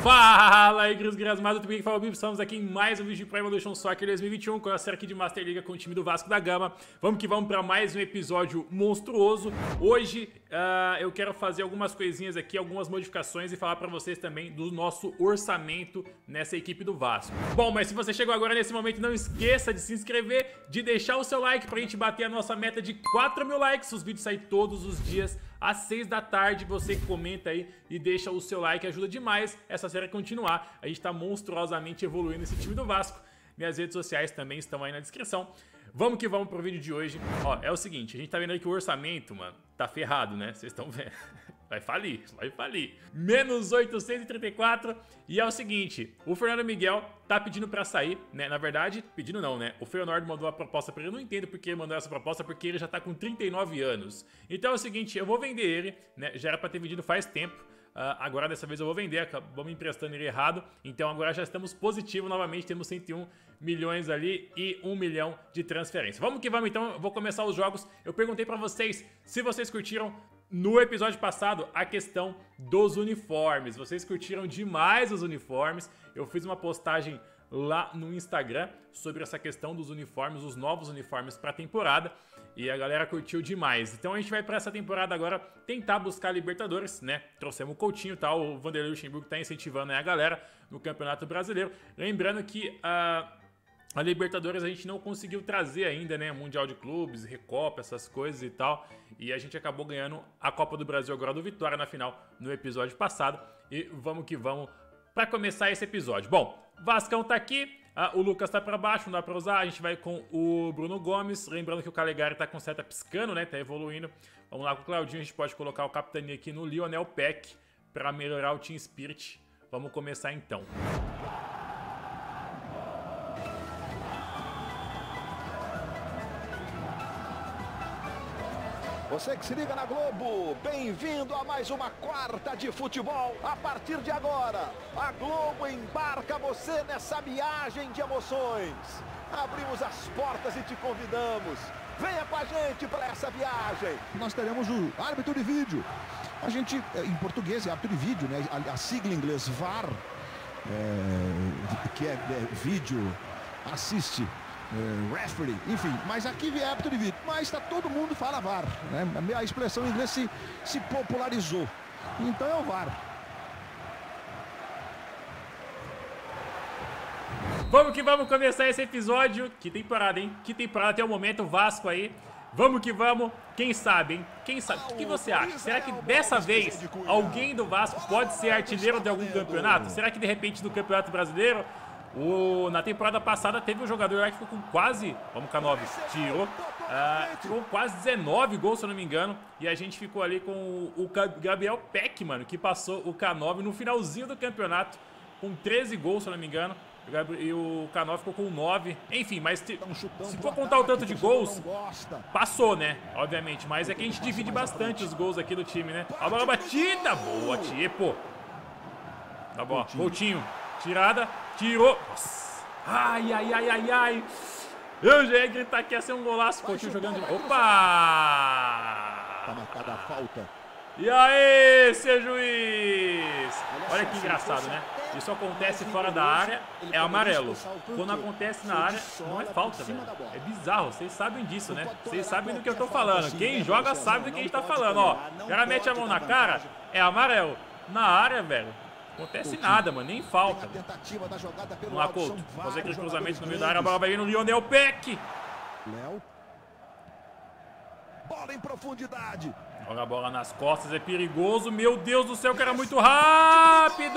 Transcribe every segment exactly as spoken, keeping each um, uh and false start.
Fala aí, Gris Grasmado, tudo bem? Fala, Bibi, estamos aqui em mais um vídeo de Pro Evolution Soccer dois mil e vinte e um com a série aqui de Master Liga com o time do Vasco da Gama. Vamos que vamos para mais um episódio monstruoso. Hoje uh, eu quero fazer algumas coisinhas aqui, algumas modificações e falar para vocês também do nosso orçamento nessa equipe do Vasco. Bom, mas se você chegou agora nesse momento, não esqueça de se inscrever, de deixar o seu like pra gente bater a nossa meta de quatro mil likes. Os vídeos saem todos os dias às seis da tarde, você comenta aí e deixa o seu like, ajuda demais essa série a continuar. A gente tá monstruosamente evoluindo esse time do Vasco. Minhas redes sociais também estão aí na descrição. Vamos que vamos pro vídeo de hoje. Ó, é o seguinte, a gente tá vendo aí que o orçamento, mano, tá ferrado, né? Vocês estão vendo. Vai falir, vai falir. Menos oitocentos e trinta e quatro. E é o seguinte, o Fernando Miguel tá pedindo pra sair, né? Na verdade, pedindo não, né? O Feyenoord mandou a proposta pra ele. Eu não entendo porque ele mandou essa proposta, porque ele já tá com trinta e nove anos. Então é o seguinte, eu vou vender ele, né? Já era pra ter vendido faz tempo. Uh, agora dessa vez eu vou vender, acabamos emprestando ele errado. Então agora já estamos positivo novamente, temos cento e um milhões ali e um milhão de transferência. Vamos que vamos então, eu vou começar os jogos. Eu perguntei pra vocês se vocês curtiram no episódio passado a questão dos uniformes. Vocês curtiram demais os uniformes. Eu fiz uma postagem lá no Instagram sobre essa questão dos uniformes, os novos uniformes para a temporada, e a galera curtiu demais. Então a gente vai para essa temporada agora tentar buscar a Libertadores, né? Trouxemos o Coutinho e tal, o Vanderlei Luxemburgo tá incentivando aí a galera no Campeonato Brasileiro. Lembrando que a, a Libertadores a gente não conseguiu trazer ainda, né? Mundial de Clubes, Recopa, essas coisas e tal, e a gente acabou ganhando a Copa do Brasil agora do Vitória na final no episódio passado, e vamos que vamos para começar esse episódio. Bom, Vascão tá aqui, ah, o Lucas tá pra baixo, não dá pra usar, a gente vai com o Bruno Gomes, lembrando que o Calegari tá com seta piscando, né, tá evoluindo. Vamos lá com o Claudinho, a gente pode colocar o capitania aqui no Lionel Peck pra melhorar o Team Spirit. Vamos começar então. Você que se liga na Globo, bem-vindo a mais uma quarta de futebol. A partir de agora, a Globo embarca você nessa viagem de emoções. Abrimos as portas e te convidamos. Venha com a gente para essa viagem. Nós teremos o árbitro de vídeo. A gente, em português, é árbitro de vídeo, né? A, a sigla em inglês V A R, é, que é, é vídeo, assiste. Uh, referee, enfim, mas aqui é árbitro de vídeo, mas tá, todo mundo fala V A R, né? A expressão em inglês se, se popularizou, então é o V A R. Vamos que vamos começar esse episódio. Que temporada, hein? Que temporada, até o momento, o Vasco aí. Vamos que vamos, quem sabe, hein? Quem sabe? O que, que você acha? Será que dessa vez alguém do Vasco pode ser artilheiro de algum campeonato? Será que de repente no Campeonato Brasileiro? O, na temporada passada teve um jogador lá que ficou com quase, vamos K nove, tirou, uh, ficou com quase dezenove gols, se eu não me engano, e a gente ficou ali com o, o Gabriel Peck, mano, que passou o K nove no finalzinho do campeonato, com treze gols, se eu não me engano, e o K nove ficou com nove, enfim, mas te, se for contar o tanto de gols, passou, né, obviamente, mas é que a gente divide bastante os gols aqui do time, né. A bola batida, boa, Tiepo, tá bom, Coutinho, tirada, tirou. Nossa. Ai, ai, ai, ai, ai. Eu já ia gritar que ia ser um golaço. Coutinho jogando de... Opa! Tá marcada a falta. E aí, seu juiz? Olha que engraçado, né? Isso acontece fora da área, é amarelo. Quando acontece na área, não é falta, velho. É bizarro, vocês sabem disso, né? Vocês sabem do que eu tô falando. Quem joga sabe do que a gente tá falando, ó. O cara mete a mão na cara, é amarelo. Na área, velho, acontece Coutinho. Nada, mano, nem falta. Vamos lá, Couto. Fazer aquele cruzamento no meio da área, a bola vai vir no Lionel Peck. Léo. Bola em profundidade. Joga a bola nas costas, é perigoso. Meu Deus do céu, que era muito rápido.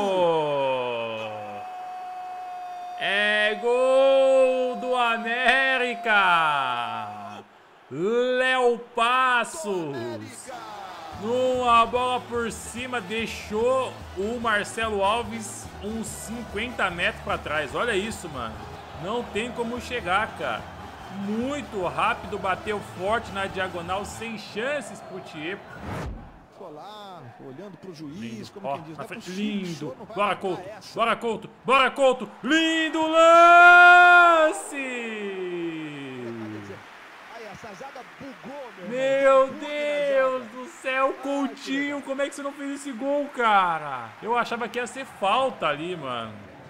É gol do América. Léo Passos. Uma bola por cima, deixou o Marcelo Alves uns cinquenta metros para trás. Olha isso, mano. Não tem como chegar, cara. Muito rápido, bateu forte na diagonal, sem chances pro Tiepo. Ficou lá, olhando pro juiz, lindo. como Ó, quem diz, na frente. é Lindo. possível, Bora, Couto. essa. Bora, Couto. Bora, Couto. Lindo lance! Aí essa zaga bugou, meu Meu irmão. Deus do céu, Coutinho com como é que você não fez esse gol, cara? Eu achava que ia ser falta ali, mano.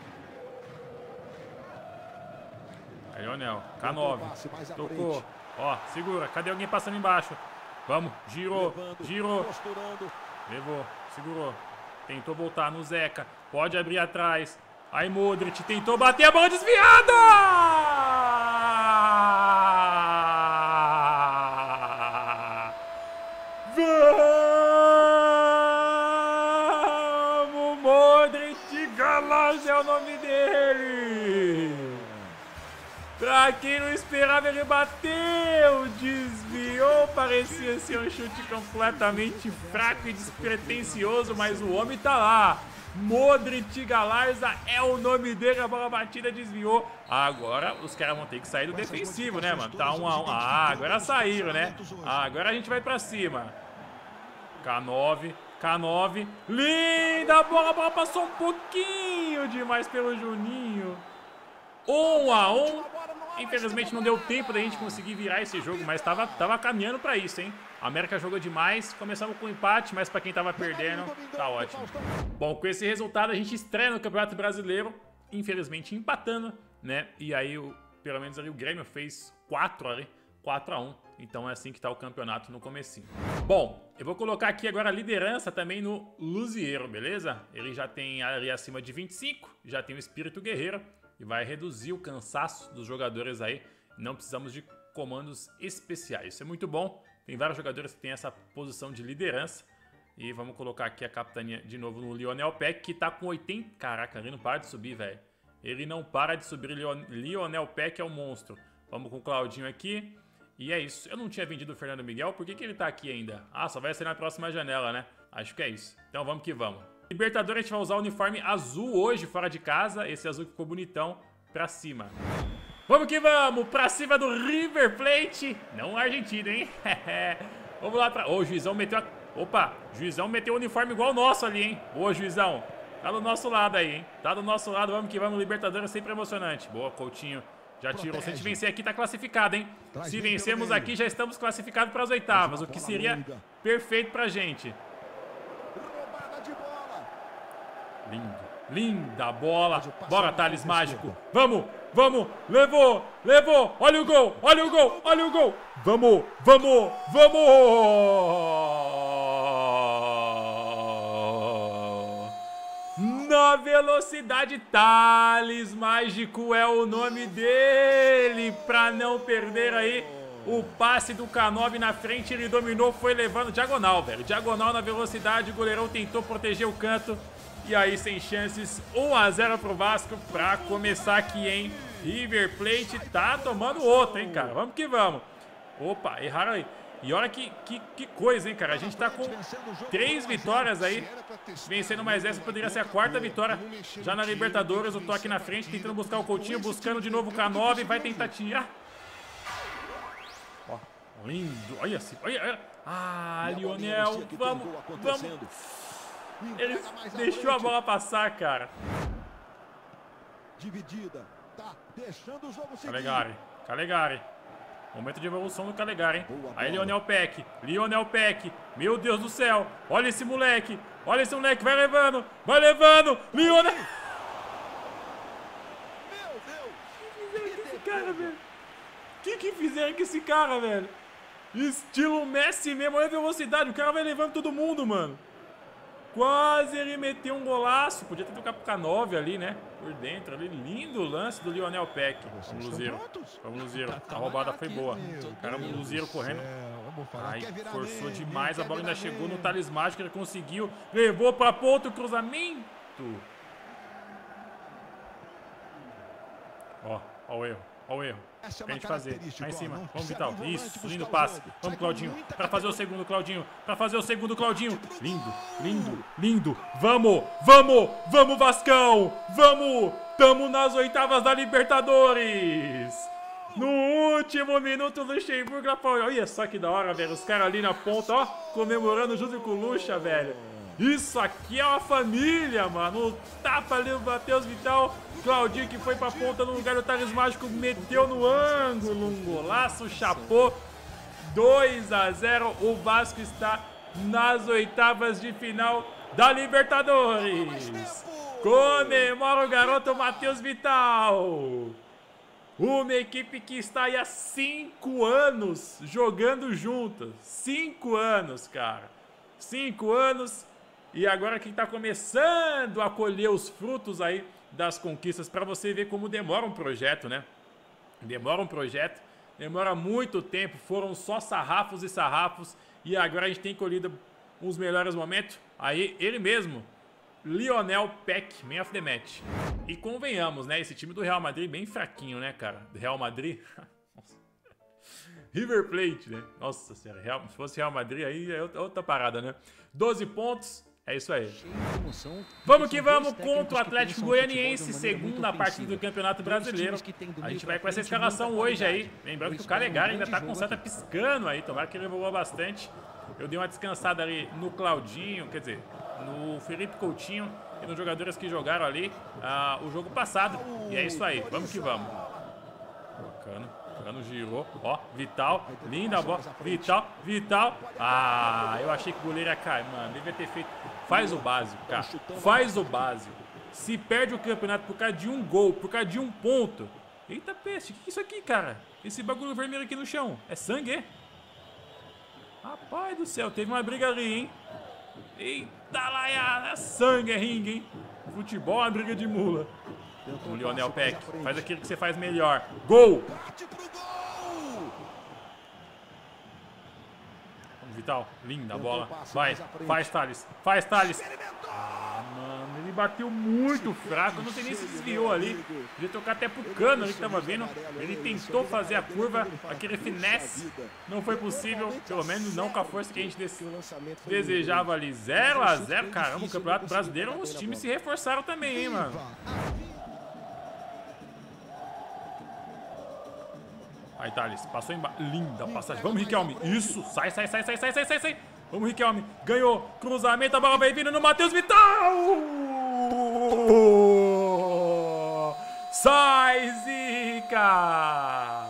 Aí, Lionel, K nove. Tocou. Ó, segura. Cadê alguém passando embaixo? Vamos, girou, girou. Levou, segurou. Tentou voltar no Zeca. Pode abrir atrás. Aí, Modric tentou bater a bola desviada! Vamos, Modric Galaz é o nome dele. Pra quem não esperava, ele bateu, desviou, parecia ser um chute completamente fraco e despretensioso, mas o homem tá lá. Modric Galarza é o nome dele, a bola batida desviou. Agora os caras vão ter que sair do defensivo, né, mano? Tá um a um. Ah, agora saíram, né? Ah, agora a gente vai pra cima. K nove, K nove. Linda bola, a bola passou um pouquinho demais pelo Juninho. Um a um. Infelizmente não deu tempo da gente conseguir virar esse jogo, mas tava, tava caminhando pra isso, hein? A América jogou demais, começamos com empate, mas pra quem tava perdendo, tá ótimo. Bom, com esse resultado a gente estreia no Campeonato Brasileiro, infelizmente empatando, né? E aí, o, pelo menos ali o Grêmio fez quatro ali, quatro a um. Então é assim que tá o campeonato no comecinho. Bom, eu vou colocar aqui agora a liderança também no Luziero, beleza? Ele já tem ali acima de vinte e cinco, já tem o espírito guerreiro. E vai reduzir o cansaço dos jogadores aí. Não precisamos de comandos especiais. Isso é muito bom. Tem vários jogadores que têm essa posição de liderança. E vamos colocar aqui a capitania de novo no Lionel Peck, que tá com oitenta... Caraca, ele não para de subir, velho. Ele não para de subir. Lionel Peck é um monstro. Vamos com o Claudinho aqui. E é isso. Eu não tinha vendido o Fernando Miguel. Por que que ele tá aqui ainda? Ah, só vai ser na próxima janela, né? Acho que é isso. Então vamos que vamos. Libertadores, a gente vai usar o uniforme azul hoje, fora de casa. Esse azul que ficou bonitão, pra cima. Vamos que vamos, pra cima do River Plate. Não Argentina, hein? Vamos lá pra... Ô, o juizão meteu a... Opa, o juizão meteu o uniforme igual o nosso ali, hein? Ô, juizão, tá do nosso lado aí, hein? Tá do nosso lado, vamos que vamos. Libertadores sempre emocionante. Boa, Coutinho. Já tirou. Se a gente vencer aqui, tá classificado, hein? Se vencermos aqui, já estamos classificados para as oitavas, o que seria perfeito pra gente. Lindo, linda bola. Bora, Thales Mágico. Vamos, vamos. Levou, levou. Olha o gol, olha o gol, olha o gol. Vamos, vamos, vamos. Na velocidade, Thales Mágico é o nome dele. Pra não perder aí o passe do K nove na frente, ele dominou, foi levando diagonal, velho. Diagonal na velocidade, o goleirão tentou proteger o canto. E aí, sem chances, um a zero pro Vasco pra começar aqui, hein? River Plate tá tomando outro, hein, cara? Vamos que vamos. Opa, erraram aí. E olha que, que, que coisa, hein, cara? A gente tá com três vitórias aí. Vencendo mais essa, poderia ser a quarta vitória já na Libertadores. Eu tô aqui na frente, tentando buscar o Coutinho, buscando de novo o K nove. Vai tentar tirar. Ó, lindo. Olha assim, olha, olha. Ah, Lionel, vamos, vamos. Ele deixou a bola passar, cara. Dividida. Tá deixando o jogo seguir. Calegari, Calegari. Momento de evolução do Calegari, hein? Aí, Lionel Peck. Lionel Peck. Meu Deus do céu. Olha esse moleque. Olha esse moleque. Vai levando. Vai levando. Lionel. Meu Deus. O que fizeram com esse cara, velho? O que que fizeram com esse cara, velho? Estilo Messi mesmo. Olha a velocidade. O cara vai levando todo mundo, mano. Quase ele meteu um golaço. Podia ter tocado pro K nove ali, né? Por dentro ali. Lindo lance do Lionel Peck. Vamos, Luzeiro. Vamos, Luzeiro. A roubada foi boa. Caramba, o Luzeiro correndo. Ai, forçou demais. A bola ainda chegou no Thales Mágico. Ele conseguiu. Levou pra ponta o cruzamento. Ó, ó o erro. Ó o erro. Pra gente fazer. Lá em cima. Vamos, Vital. Isso, lindo passe. Vamos, Claudinho. Pra fazer o segundo, Claudinho. Pra fazer o segundo, Claudinho. Lindo, lindo, lindo. Vamos, vamos, vamos, Vascão. Vamos. Tamo nas oitavas da Libertadores. No último minuto, o Luxemburgo. Olha só que da hora, velho. Os caras ali na ponta, ó. Comemorando junto com o Luxa, velho. Isso aqui é uma família, mano. O tapa ali, o Matheus Vital. Claudinho que foi pra ponta no lugar do Thales Mágico. Meteu no ângulo. Um golaço, chapou. dois a zero. O Vasco está nas oitavas de final da Libertadores. Comemora o garoto Matheus Vital. Uma equipe que está aí há cinco anos jogando juntas. Cinco anos, cara. Cinco anos. E agora que está começando a colher os frutos aí das conquistas. Para você ver como demora um projeto, né? Demora um projeto. Demora muito tempo. Foram só sarrafos e sarrafos. E agora a gente tem colhido os melhores momentos. Aí ele mesmo, Lionel Peck, man of the match. E convenhamos, né? Esse time do Real Madrid bem fraquinho, né, cara? Real Madrid. River Plate, né? Nossa senhora, Real, se fosse Real Madrid aí é outra parada, né? doze pontos, é isso aí. Vamos que vamos contra o Atlético Goianiense, segunda partida do Campeonato Brasileiro. A gente vai com essa escalação hoje aí. Lembrando que o Calegari ainda tá com o seta piscando aí, tomara que ele evoluiu bastante. Eu dei uma descansada ali no Claudinho, quer dizer, no Felipe Coutinho e nos jogadores que jogaram ali ah, o jogo passado. E é isso aí, vamos que vamos. Bacana, Cano girou, ó, Vital, linda a bola, Vital, Vital. Ah, eu achei que o goleiro ia cair, mano, devia ter feito. Faz o básico, cara, faz o básico. Se perde o campeonato por causa de um gol, por causa de um ponto. Eita peste, o que é isso aqui, cara? Esse bagulho vermelho aqui no chão, é sangue, é? Rapaz do céu, teve uma briga ali, hein? Eita lá, é sangue, é ringue, hein? Futebol é uma briga de mula. O Lionel Peck faz aquilo que você faz melhor. Gol! Vamos, Vital. Linda a bola. Vai, faz, Thales. Faz, Thales. Ah, mano, ele bateu muito fraco. Eu não sei nem se desviou ali. Devia tocar até pro Cano ali que tava vendo. Ele tentou fazer a curva, aquele finesse. Não foi possível, pelo menos não com a força que a gente desejava ali. zero a zero. Caramba, o Campeonato Brasileiro, os times se reforçaram também, hein, mano. Aí, Thales, passou embaixo. Linda passagem. Vamos, Riquelme. Isso. Sai, sai, sai, sai, sai, sai, sai, sai. Vamos, Riquelme. Ganhou. Cruzamento. A bola vai vindo no Matheus Vital. Sai, Zica.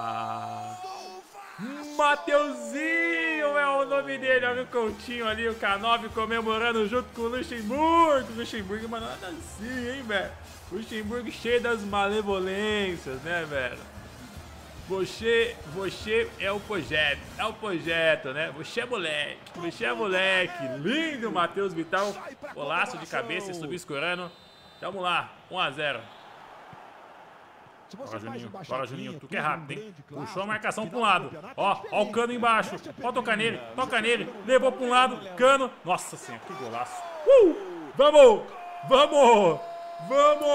Mateuzinho é o nome dele. Olha o Coutinho ali, o K nove comemorando junto com o Luxemburgo. Luxemburgo, mano, nada assim, hein, velho. Luxemburgo cheio das malevolências, né, velho. Você, você é o projeto, é o projeto, né? Você é moleque, você é moleque. Lindo, Matheus Vital. Golaço de cabeça e subiu escorando. Tamo lá, um a zero. Bora, Juninho, bora, Juninho. Tu que é rápido, hein? Puxou a marcação pra um lado. Ó, ó o Cano embaixo. Pode tocar nele, toca nele. Levou pra um lado, Cano. Nossa senhora, que golaço. Uh! Vamos! Vamos! Vamos!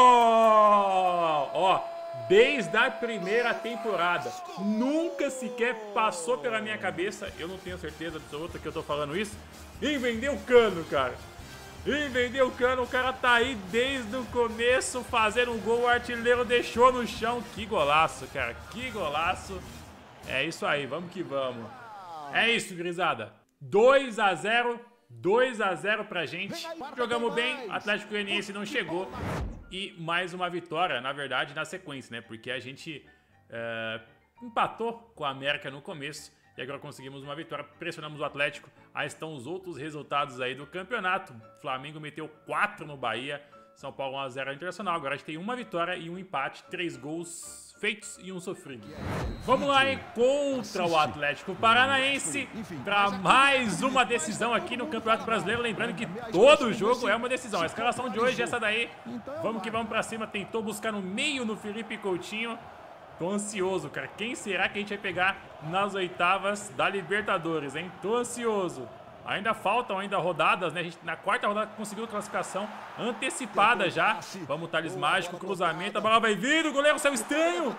Ó. Desde a primeira temporada, nunca sequer passou pela minha cabeça, eu não tenho certeza absoluta que eu tô falando isso, em vender o Cano, cara. Em vender o Cano, o cara tá aí desde o começo fazendo um gol, o artilheiro deixou no chão. Que golaço, cara, que golaço. É isso aí, vamos que vamos. É isso, gurizada. dois a zero, dois a zero pra gente. Jogamos bem, Atlético Goianiense não chegou. E mais uma vitória, na verdade, na sequência, né? Porque a gente é, empatou com a América no começo e agora conseguimos uma vitória, pressionamos o Atlético. Aí estão os outros resultados aí do campeonato. Flamengo meteu quatro no Bahia, São Paulo um a zero Internacional. Agora a gente tem uma vitória e um empate, três gols feitos e um sofrido. Vamos lá, hein? Contra o Atlético Paranaense para mais uma decisão aqui no Campeonato Brasileiro. Lembrando que todo jogo é uma decisão. A escalação de hoje é essa daí. Vamos que vamos para cima. Tentou buscar no meio no Felipe Coutinho. Tô ansioso, cara. Quem será que a gente vai pegar nas oitavas da Libertadores, hein? Tô ansioso. Ainda faltam ainda rodadas, né? A gente na quarta rodada conseguiu a classificação antecipada já. Vamos, Thales Mágico, cruzamento, a bola vai vindo, o goleiro saiu estranho.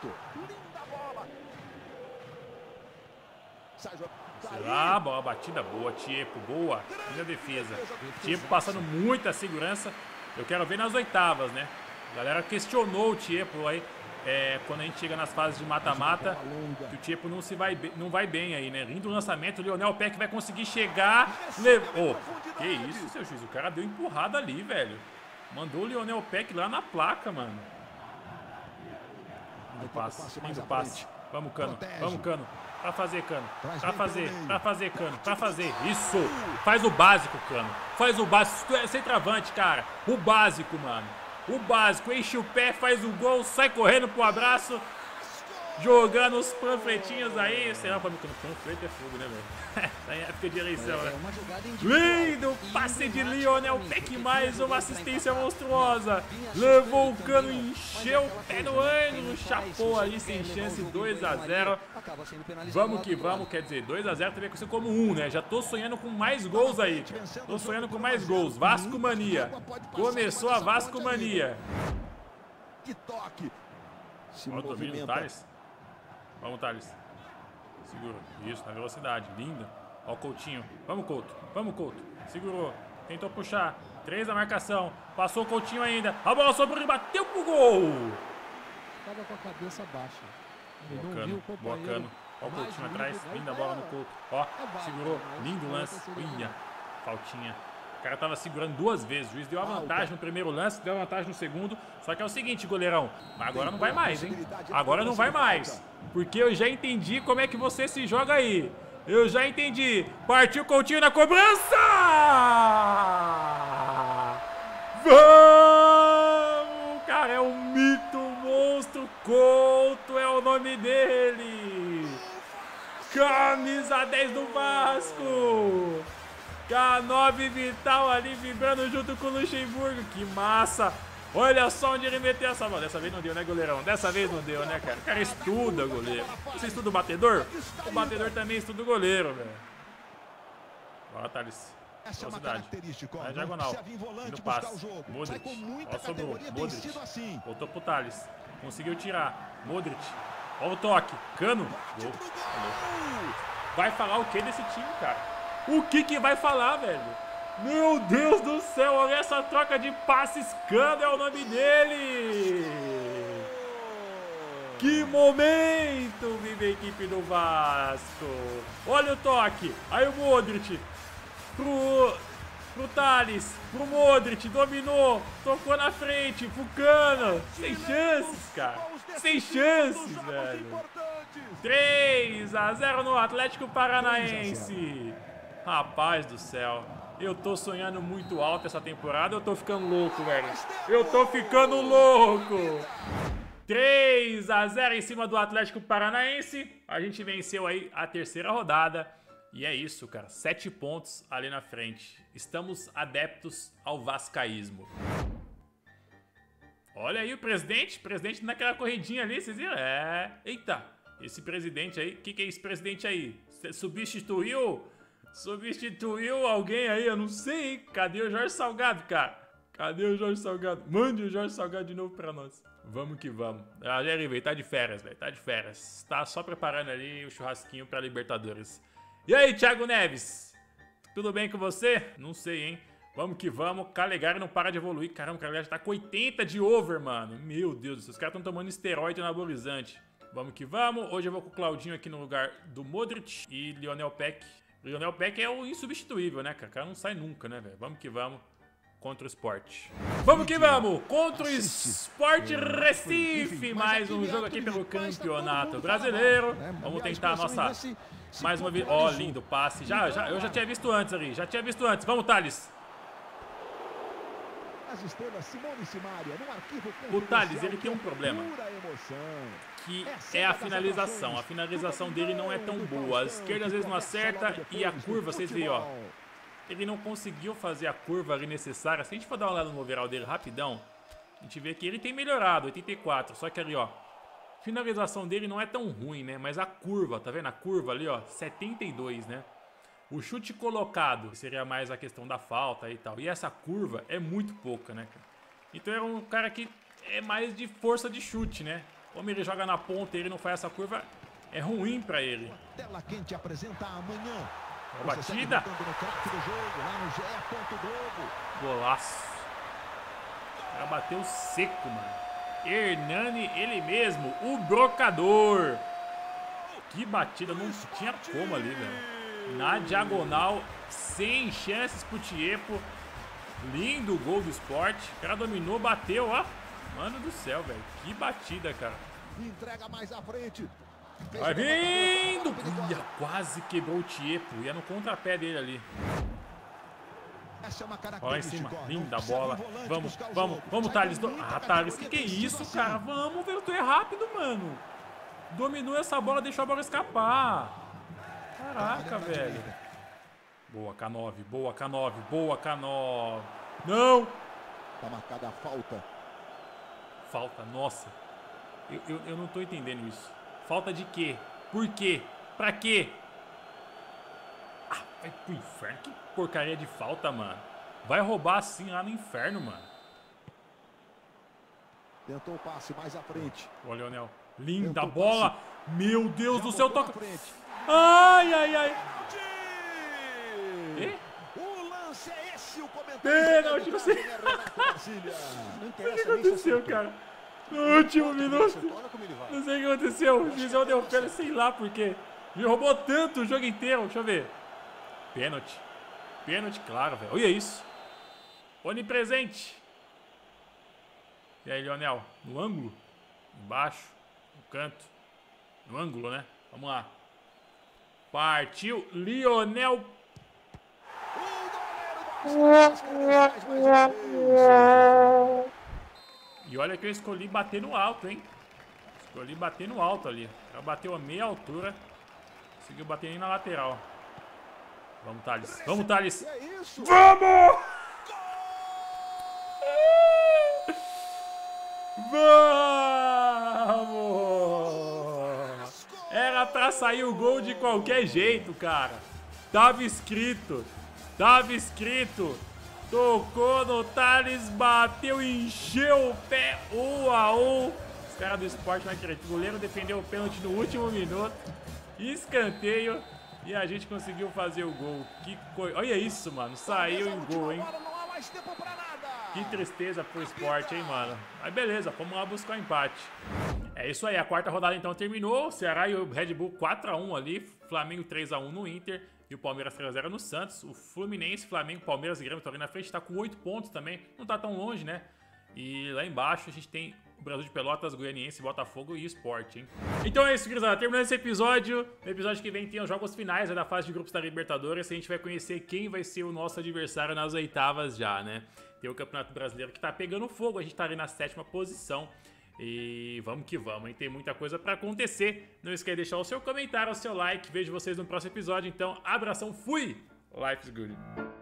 Será? Bola batida boa, Tiepo, boa. Linda defesa. Tiepo passando muita segurança. Eu quero ver nas oitavas, né? A galera questionou o Tiepo aí. É, quando a gente chega nas fases de mata-mata, que o Tiepo não, se vai, não vai bem aí, né? Lindo lançamento, o Lionel Peck vai conseguir chegar. Levou. Oh, que isso, seu juiz? O cara deu empurrada ali, velho. Mandou o Lionel Peck lá na placa, mano. Lindo passe, lindo passe. Vamos, Cano. Protege. Vamos, Cano. Pra fazer, Cano. Traz Pra bem fazer, pelo meio. pra fazer, Cano. Pra fazer. Isso. Faz o básico, Cano. Faz o básico. Tu é centroavante, cara. O básico, mano. O básico. Enche o pé, faz o gol, sai correndo pro abraço. Jogando os panfletinhos aí. Será que o panfleto é fogo, né, velho? Tá em época de eleição, né? Lindo passe de Lionel Peck, mais uma assistência monstruosa. Levou o Cano, encheu o pé no ângulo, chapou ali sem chance, dois a zero. Vamos que vamos, quer dizer, dois a zero também vai ser como um, né? Já tô sonhando com mais gols aí. Tô sonhando com mais gols. Vasco Mania. Começou a Vasco Mania. Que toque. Se Olha o domínio do movimenta. Thales. Vamos, Thales. Segura. Isso, na velocidade. Lindo. Ó o Coutinho. Vamos, Couto. Vamos, Couto. Segurou. Tentou puxar. Três na marcação. Passou o Coutinho ainda. A bola sobrou e bateu pro gol. Tava com a cabeça baixa. Ele não viu Bocano. o companheiro. Bocano. Ó o mais Coutinho livre, atrás. né? Linda bola no Couto. Ó, segurou. Lindo lance. Ia. Faltinha. O cara tava segurando duas vezes. O juiz deu a vantagem no primeiro lance, deu a vantagem no segundo. Só que é o seguinte, goleirão. Agora não vai mais, hein? Agora não vai mais. Porque eu já entendi como é que você se joga aí. Eu já entendi. Partiu Coutinho na cobrança! Vamos! Cara, é um mito, monstro. Couto é o nome dele. Camisa dez do Vasco. K nove Vital ali vibrando junto com o Luxemburgo. Que massa! Olha só onde ele meteu essa bola. Dessa vez não deu, né, goleirão? Dessa vez não deu, né, cara? O cara estuda, goleiro. Você estuda o batedor? O batedor também estuda o goleiro, velho. Bora, Thales. Essa é uma Velocidade. característica, ó. Vai diagonal. Serve em volante, No buscar passe. o jogo. Sai Modric. com muita Ó, sobrou. categoria, tem Modric. sido assim. Voltou pro Thales. Conseguiu tirar. Modric. Ó o toque. Cano. Gol. Vai falar o que desse time, cara? O que que vai falar, velho? Meu Deus do céu, olha essa troca de passes. Cano é o nome dele. Que momento vive a equipe do Vasco. Olha o toque. Aí o Modric. Pro, pro Thales. Pro Modric. Dominou. Tocou na frente. Pro Cano. Sem chances, cara. Sem chances, velho. três a zero no Atlético Paranaense. Rapaz do céu. Eu tô sonhando muito alto essa temporada. Eu tô ficando louco, velho. Eu tô ficando louco. três a zero em cima do Atlético Paranaense. A gente venceu aí a terceira rodada. E é isso, cara. Sete pontos ali na frente. Estamos adeptos ao vascaísmo. Olha aí o presidente. Presidente naquela corridinha ali, vocês viram? É. Eita. Esse presidente aí. O que, que é esse presidente aí? Você substituiu? Substituiu alguém aí? Eu não sei, hein? Cadê o Jorge Salgado, cara? Cadê o Jorge Salgado? Mande o Jorge Salgado de novo pra nós. Vamos que vamos. Ah, Jerry, velho, tá de férias, velho. Tá de férias. Tá só preparando ali o churrasquinho pra Libertadores. E aí, Thiago Neves? Tudo bem com você? Não sei, hein? Vamos que vamos. Calegari não para de evoluir. Caramba, o Calegari já tá com oitenta de over, mano. Meu Deus do céu. Os caras tão tomando esteroide anabolizante. Vamos que vamos. Hoje eu vou com o Claudinho aqui no lugar do Modric e Lionel Peck. Lionel Peck é o insubstituível, né, cara? O cara não sai nunca, né, velho? Vamos que vamos contra o Sport. Vamos que vamos! Contra o Sport Recife! Mais um jogo aqui pelo Campeonato Brasileiro. Vamos tentar a nossa... Mais uma vez... Ó, lindo passe. Já, já, eu já tinha visto antes ali. Já tinha visto antes. Vamos, Thales. O Thales, ele tem um problema, que é a finalização. A finalização dele não é tão boa. A esquerda às vezes não acerta e a curva, vocês viram, ó. Ele não conseguiu fazer a curva ali necessária. Se a gente for dar uma olhada no overall dele rapidão, a gente vê que ele tem melhorado, oitenta e quatro. Só que ali, ó, a finalização dele não é tão ruim, né? Mas a curva, tá vendo? A curva ali, ó, setenta e dois, né? O chute colocado seria mais a questão da falta e tal. E essa curva é muito pouca, né, cara? Então é um cara que é mais de força de chute, né? Como ele joga na ponta e ele não faz essa curva, é ruim pra ele. Tela quente apresenta amanhã. A batida. Golaço. O cara bateu seco, mano. Hernani, ele mesmo, o brocador. Que batida, não tinha como ali, velho. Na diagonal, sem chances pro Tiepo. Lindo gol do Sport. O cara dominou, bateu, ó. Mano do céu, velho. Que batida, cara. Entrega mais à frente. Vai vindo! Ia, quase quebrou o Tiepo. Ia no contrapé dele ali. Essa é uma Olha lá em cima. Linda bola. Vamos, buscar o vamos, jogo. vamos, Sai Thales. com Do... muita Ah, Thales, que categoria, que é tem isso, situação. cara? Vamos, velho. Tu é rápido, mano. Dominou essa bola, deixou a bola escapar. Caraca, velho. Boa, K nove. Boa, K nove. Boa, K nove. Não! Tá marcada a falta. Falta, nossa. Eu, eu, eu não tô entendendo isso. Falta de quê? Por quê? Pra quê? Ah, vai pro inferno. Que porcaria de falta, mano. Vai roubar assim lá no inferno, mano. Tentou o passe mais à frente. Ô, Leonel. Linda Tentou bola. passe. Meu Deus Já do céu. botou Toca. na frente. Ai, ai, ai. Pênalti! Quê? O lance é esse, o comentário. Pênalti, não sei. Não O que aconteceu, cara? No último minuto. Não sei o que aconteceu. O juizão deu pênalti, sei lá por quê. Me roubou tanto o jogo inteiro. Deixa eu ver. Pênalti. Pênalti, claro, velho. Olha isso. Onipresente. E aí, Leonel? No ângulo? Embaixo? No canto? No ângulo, né? Vamos lá. Partiu. Lionel. E olha que eu escolhi bater no alto, hein? Escolhi bater no alto ali. Ela bateu a meia altura. Conseguiu bater nem na lateral. Vamos, Thales. Vamos, Thales. Vamos! Vamos! Era pra sair o gol de qualquer jeito, cara. Tava escrito. Tava escrito. Tocou no Thales, bateu, encheu o pé. Um a um. Os caras do Sport não acreditam. O goleiro defendeu o pênalti no último minuto. Escanteio. E a gente conseguiu fazer o gol. Que coisa. Olha isso, mano. Saiu em gol, hein? Que tristeza pro Sport, hein, mano. Mas beleza, vamos lá buscar o empate. É isso aí, a quarta rodada então terminou. Ceará e o Red Bull quatro a um ali. Flamengo três a um no Inter. E o Palmeiras três a zero no Santos. O Fluminense, Flamengo, Palmeiras e Grêmio estão ali na frente. Tá com oito pontos também. Não tá tão longe, né? E lá embaixo a gente tem o Brasil de Pelotas, Goianiense, Botafogo e Sport, hein? Então é isso, gurizada. Terminando esse episódio. No episódio que vem tem os jogos finais né, da fase de grupos da Libertadores. A gente vai conhecer quem vai ser o nosso adversário nas oitavas já, né? Tem o Campeonato Brasileiro que tá pegando fogo. A gente tá ali na sétima posição. E vamos que vamos, hein? Tem muita coisa pra acontecer. Não esqueça de deixar o seu comentário, o seu like. Vejo vocês no próximo episódio. Então, abração, fui! Life is good.